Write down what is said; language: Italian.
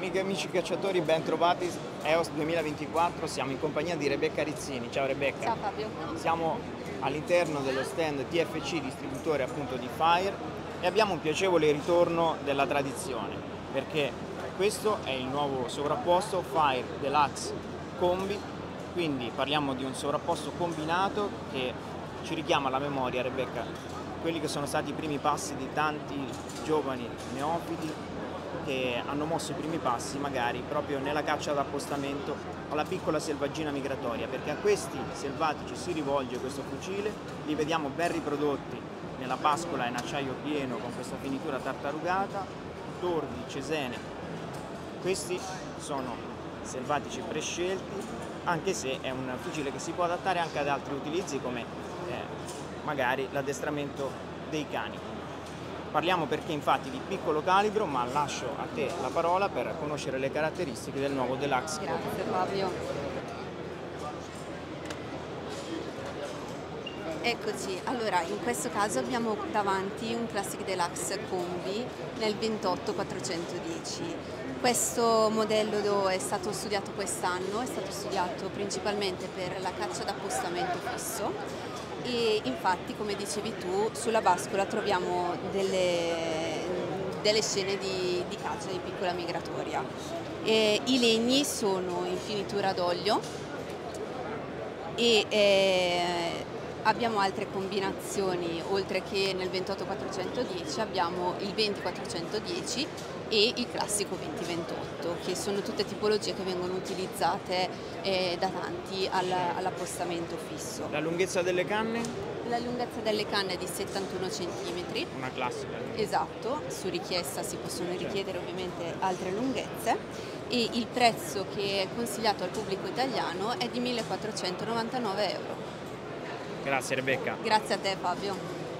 Amiche e amici cacciatori, ben trovati. EOS 2024, siamo in compagnia di Rebecca Rizzini. Ciao Rebecca. Ciao Fabio. Siamo all'interno dello stand TFC, distributore appunto di Fire, e abbiamo un piacevole ritorno della tradizione, perché questo è il nuovo sovrapposto Fire Deluxe Combi, quindi parliamo di un sovrapposto combinato che ci richiama alla memoria, Rebecca, quelli che sono stati i primi passi di tanti giovani neofiti che hanno mosso i primi passi magari proprio nella caccia ad appostamento alla piccola selvaggina migratoria, perché a questi selvatici si rivolge questo fucile. Li vediamo ben riprodotti nella bascola in acciaio pieno con questa finitura tartarugata, tordi, cesene. Questi sono selvatici prescelti, anche se è un fucile che si può adattare anche ad altri utilizzi come magari l'addestramento dei cani. Parliamo perché infatti di piccolo calibro, ma lascio a te la parola per conoscere le caratteristiche del nuovo Deluxe Combi. Grazie Fabio. Eccoci, allora in questo caso abbiamo davanti un Classic Deluxe Combi nel 28410. Questo modello è stato studiato quest'anno, è stato studiato principalmente per la caccia d'appostamento fisso. E infatti, come dicevi tu, sulla bascola troviamo delle scene di caccia di piccola migratoria. I legni sono in finitura d'olio e abbiamo altre combinazioni, oltre che nel 28410 abbiamo il 20410 e il classico 2028, che sono tutte tipologie che vengono utilizzate da tanti all'appostamento fisso. La lunghezza delle canne? La lunghezza delle canne è di 71 cm. Una classica. Esatto, su richiesta si possono richiedere ovviamente altre lunghezze, e il prezzo che è consigliato al pubblico italiano è di 1.499 euro. Grazie Rebecca. Grazie a te Fabio.